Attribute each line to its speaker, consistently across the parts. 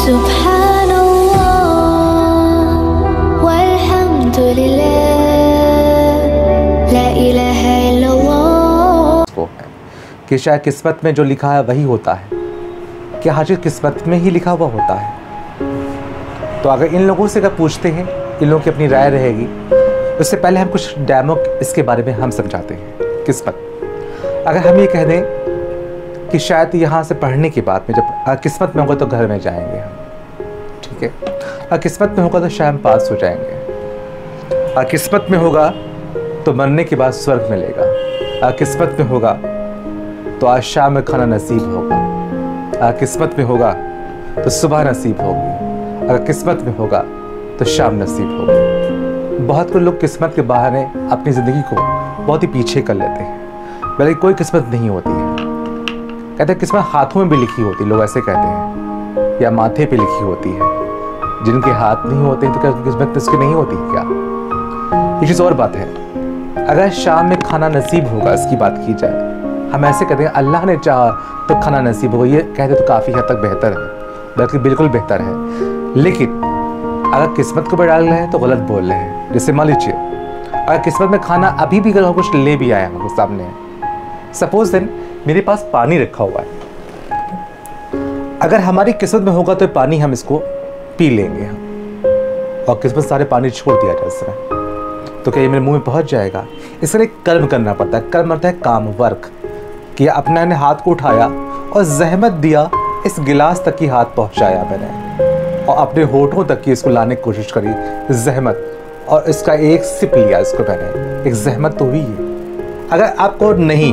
Speaker 1: कि शायद किस्मत में जो लिखा है वही होता है, कि हर चीज़ किस्मत में ही लिखा हुआ होता है। तो अगर इन लोगों से अगर पूछते हैं, इन लोगों की अपनी राय रहेगी। उससे पहले हम कुछ डेमो इसके बारे में हम समझाते हैं। किस्मत, अगर हम ये कह दें कि शायद यहाँ से पढ़ने के बाद में जब किस्मत में होगा तो घर में जाएंगे हम, ठीक है। अगर किस्मत में होगा तो शायद हम पास हो जाएंगे। अगर किस्मत में होगा तो मरने के बाद स्वर्ग मिलेगा। अगर किस्मत में होगा तो आज शाम में खाना नसीब होगा। अगर किस्मत में होगा तो सुबह नसीब होगी। अगर किस्मत में होगा तो शाम नसीब होगी। बहुत कुछ लोग किस्मत के बहाने अपनी ज़िंदगी को बहुत ही पीछे कर लेते हैं, बल्कि कोई किस्मत नहीं होती है। कहते हैं किस्मत हाथों में भी लिखी होती, लोग ऐसे कहते हैं, या माथे पे लिखी होती है। जिनके हाथ नहीं होते तो क्या किस्मत इसकी नहीं होती क्या? ये चीज़ और बात है। अगर शाम में खाना नसीब होगा, इसकी बात की जाए, हम ऐसे कहते हैं अल्लाह ने चाहा तो खाना नसीब होगा, ये कहते तो काफ़ी हद तक बेहतर है, बल्कि बिल्कुल बेहतर है। लेकिन अगर किस्मत को डाल रहे हैं तो गलत बोल रहे हैं। जैसे मान लीजिए अगर किस्मत में खाना अभी भी अगर कुछ ले भी आया हमारे सामने, सपोज देन मेरे पास पानी रखा हुआ है, अगर हमारी किस्मत में होगा तो पानी हम इसको पी लेंगे हम, और किस्मत सारे पानी छोड़ दिया जाए इसमें, तो क्या ये मेरे मुंह में पहुंच जाएगा? इसके लिए कर्म करना पड़ता है। कर्म मतलब है काम, वर्क किया, अपने ने हाथ को उठाया और जहमत दिया, इस गिलास तक की हाथ पहुंचाया मैंने, और अपने होठों तक की इसको लाने की कोशिश करी, जहमत, और इसका एक सिप लिया इसको मैंने, एक जहमत तो हुई है। अगर आपको नहीं,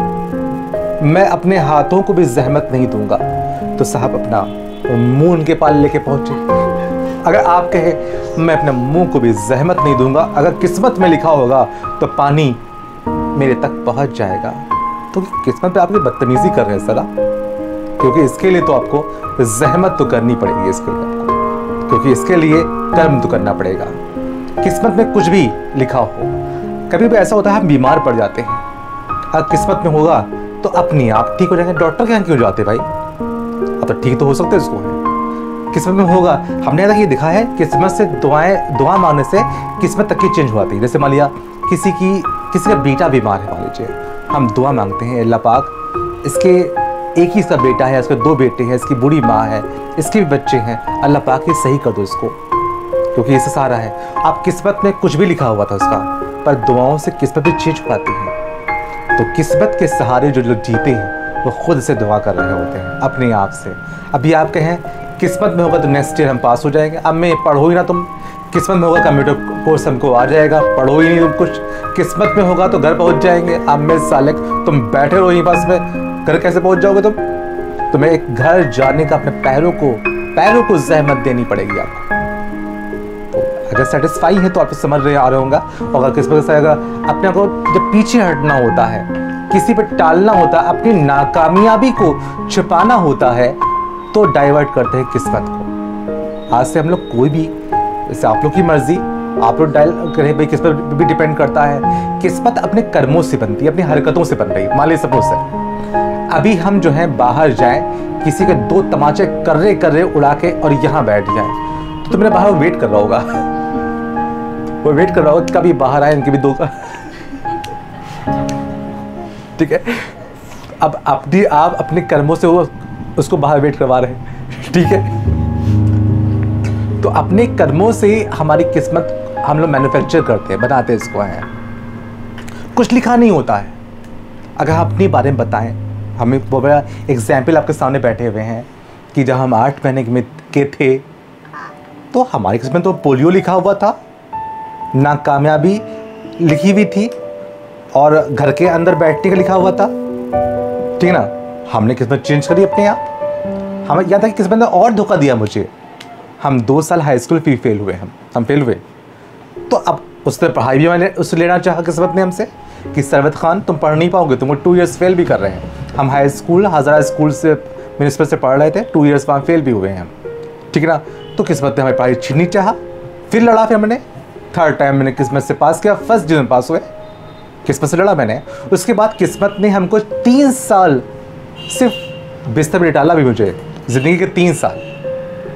Speaker 1: मैं अपने हाथों को भी जहमत नहीं दूंगा तो साहब अपना मुंह उनके पास लेके पहुंचे। अगर आप कहे मैं अपने मुंह को भी जहमत नहीं दूंगा, अगर किस्मत में लिखा होगा तो पानी मेरे तक पहुंच जाएगा, तो किस्मत पे आपकी बदतमीजी कर रहे हैं सर आप, क्योंकि इसके लिए तो आपको जहमत तो करनी पड़ेगी इसके लिए आपको, क्योंकि इसके लिए कर्म तो करना पड़ेगा। किस्मत में कुछ भी लिखा हो, कभी भी ऐसा होता है हम बीमार पड़ जाते हैं, अगर किस्मत में होगा तो अपने आप ठीक हो जाएंगे। डॉक्टर के यहाँ क्यों जाते भाई? अब तो ठीक तो हो सकते इसको है, किस्मत में होगा। हमने ये देखा है किस्मत से दुआ मांगने से किस्मत तक की चेंज होती है। जैसे मान लिया किसी का बेटा बीमार है, मान लीजिए, हम दुआ मांगते हैं, अल्लाह पाक इसके एक ही इसका बेटा है, इसके 2 बेटे हैं, इसकी बूढ़ी माँ है, इसके भी बच्चे हैं, अल्लाह पाक ये सही कर दो इसको, क्योंकि इससे सहारा है। आप किस्मत में कुछ भी लिखा हुआ था उसका, पर दुआओं से किस्मत भी चेंज हो पाती है। तो किस्मत के सहारे जो लोग जीते हैं वो खुद से दुआ कर रहे होते हैं अपने आप से। अभी आप कहें किस्मत में होगा तो नेक्स्ट ईयर हम पास हो जाएंगे, अब मैं पढ़ो ही ना तुम, किस्मत में होगा कंप्यूटर कोर्स हमको आ जाएगा, पढ़ो ही नहीं तुम कुछ, किस्मत में होगा तो घर पहुंच जाएंगे, अब मैं सालेक तुम बैठे रहो यहीं पास में, घर कैसे पहुंच जाओगे तुम? तुम्हें एक घर जाने का अपने पैरों को जहमत देनी पड़ेगी आपको। तो अगर सेटिस्फाई है तो आप समझ रहे आ रहे होंगे। और अगर किस्मत से अगर अपने को जब पीछे हटना होता है, किसी पर टालना होता है, अपनी नाकामयाबी को छुपाना होता है, तो डाइवर्ट करते हैं किस्मत को। आज से हम लोग कोई भी, जैसे आप लोग की मर्जी, आप लोग डायल करें भाई, किस्मत भी डिपेंड करता है। किस्मत अपने कर्मों से बनती है, अपनी हरकतों से बन रही है। मान लीजिए सपोज है अभी हम जो है बाहर जाएं, किसी के 2 तमाचे कर्रे उड़ा के और यहाँ बैठ जाएं, तो मेरे बाहर वेट कर रहा होगा, वो वेट कर रहा होगा कभी बाहर आए, इनके भी 2 का, ठीक है। अब आप अपने कर्मों से वो उसको बाहर वेट करवा रहे हैं, ठीक है। तो अपने कर्मों से हमारी किस्मत हम लोग मैन्युफैक्चर करते हैं, बनाते हैं इसको है, कुछ लिखा नहीं होता है। अगर हम अपने बारे में बताएं, हमें वो बड़ा एग्जाम्पल आपके सामने बैठे हुए हैं कि जब हम 8 महीने के थे तो हमारी किस्मत तो पोलियो लिखा हुआ था, नाकामयाबी लिखी हुई थी, और घर के अंदर बैठने का लिखा हुआ था, ठीक है ना। हमने किस्मत चेंज करी अपने आप। हमें याद है कि किस्मत ने और धोखा दिया मुझे। हम 2 साल हाई स्कूल फेल हुए, हम फेल हुए, तो अब उसने पढ़ाई भी मैंने उससे लेना चाहा किस्मत ने हमसे कि सरवत खान तुम पढ़ नहीं पाओगे, तुम 2 ईयर्स फेल भी कर रहे हैं। हम हाई स्कूल हज़ारा स्कूल से म्यूनिसिपल से पढ़ रहे थे, 2 ईयर्स वहाँ फेल भी हुए हैं हम, ठीक है ना। तो किस्मत ने हमारी पढ़ाई छीननी चाहा, फिर लड़ा, फिर मैंने 3rd टाइम मैंने किस्मत से पास किया, फर्स्ट डिवीजन पास हुए, किस्मत से लड़ा मैंने। उसके बाद किस्मत ने हमको 3 साल सिर्फ बिस्तर पर डाला भी मुझे, ज़िंदगी के 3 साल,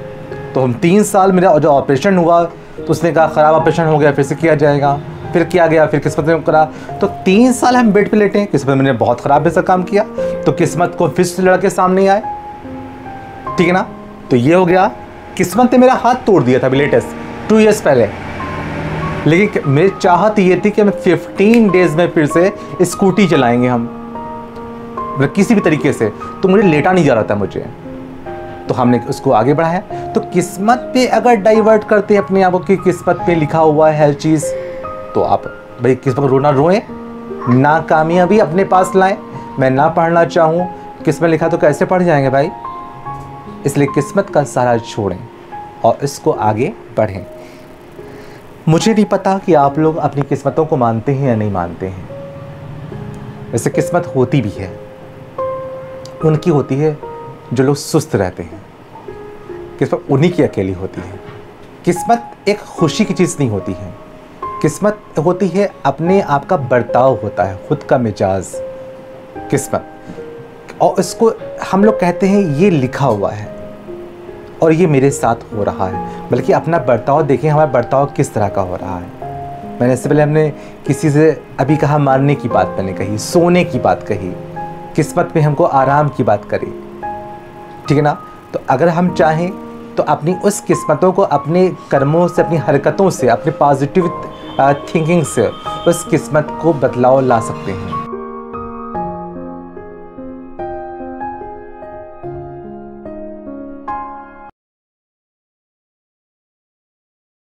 Speaker 1: तो हम 3 साल मेरा जो ऑपरेशन हुआ तो उसने कहा ख़राब ऑपरेशन हो गया, फिर से किया जाएगा, फिर किया गया, फिर किस्मत ने करा। तो 3 साल हम बेड पे लेटे हैं। किस्मत मैंने बहुत ख़राब ऐसा काम किया तो किस्मत को फिर से लड़के सामने आए, ठीक है ना। तो ये हो गया, किस्मत ने मेरा हाथ तोड़ दिया था अभी लेटेस्ट 2 ईयर्स पहले, लेकिन मेरी चाहत ये थी कि हम 15 डेज़ में फिर से स्कूटी चलाएंगे हम, मतलब किसी भी तरीके से। तो मुझे लेटा नहीं जा रहा था मुझे, तो हमने उसको आगे बढ़ाया। तो किस्मत पे अगर डाइवर्ट करते हैं अपने आप को कि किस्मत पे लिखा हुआ है हर चीज़, तो आप भाई किस्मत रोना रोएं, ना कामयाबी अपने पास लाएं। मैं ना पढ़ना चाहूँ, किस्मत लिखा तो कैसे पढ़ जाएंगे भाई। इसलिए किस्मत का सहारा छोड़ें और इसको आगे बढ़ें। मुझे नहीं पता कि आप लोग अपनी किस्मतों को मानते हैं या नहीं मानते हैं। वैसे किस्मत होती भी है, उनकी होती है जो लोग सुस्त रहते हैं। किस्मत उन्हीं की अकेली होती है। किस्मत एक खुशी की चीज़ नहीं होती है। किस्मत होती है अपने आप का बर्ताव होता है, खुद का मिजाज किस्मत। और इसको हम लोग कहते हैं ये लिखा हुआ है और ये मेरे साथ हो रहा है। बल्कि अपना बर्ताव देखें, हमारा बर्ताव किस तरह का हो रहा है। मैंने इससे पहले हमने किसी से अभी कहा मारने की बात मैंने कही, सोने की बात कही, किस्मत में हमको आराम की बात करी, ठीक है ना। तो अगर हम चाहें तो अपनी उस किस्मतों को अपने कर्मों से, अपनी हरकतों से, अपने पॉजिटिव थिंकिंग से उस किस्मत को बदलाव ला सकते हैं।